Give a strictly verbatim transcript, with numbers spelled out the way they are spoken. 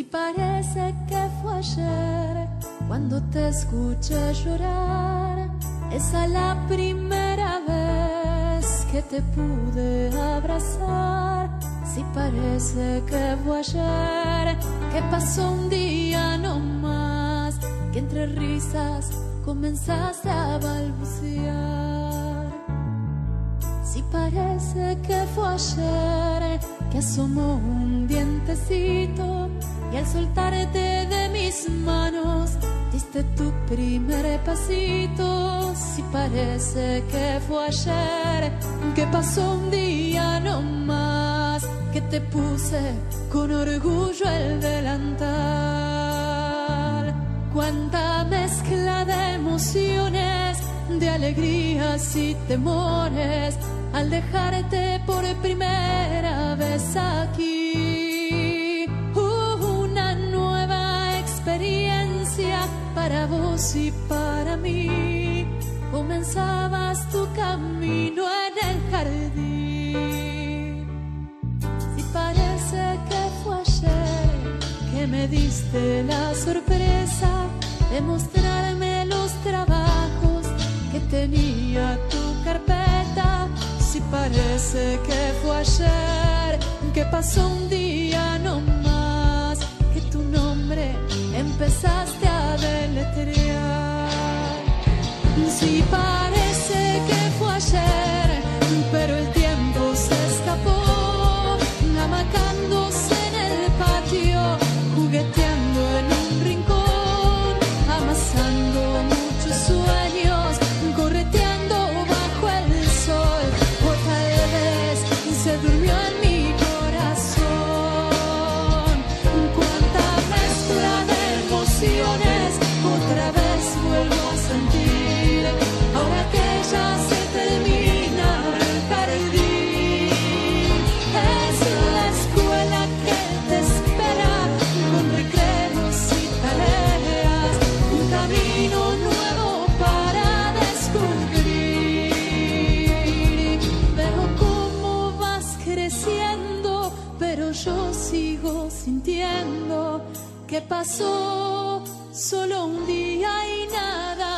parece que fue ayer cuando te escuché llorar. Esa es la primera vez que te pude abrazar. Si parece que fue ayer que pasó un día no más, que entre risas comenzaste a balbucear. Si parece que fue ayer que asomó un dientecito y al soltarte de mis manos diste tu primer pasito. Si parece que fue ayer que pasó un día no más, que te puse con orgullo el delantal. Cuánta mezcla de emociones, de alegrías y temores al dejarte por primera vez aquí. Uh, una nueva experiencia para vos y para mí. Comenzabas tu camino en el jardín. Si parece que fue ayer que me diste la sorpresa de mostrarme los trabajos que tenía tu carpeta. Si parece que fue ayer que pasó un día no más, que tu nombre empezaste a deletrear. Si parece que fue ayer, pero el tiempo se escapó, amacándose en el patio, jugueteando en un rincón, amasando muchos sueños, correteando bajo el sol, o tal vez se durmió en mi corazón. Cuánta mezcla de emociones otra vez vuelvo a sentir, ahora que ya se termina el jardín. Es la escuela que te espera con recreos y tareas, un camino nuevo para descubrir. Veo cómo vas creciendo, pero yo sigo sintiendo que pasó solo un día y nada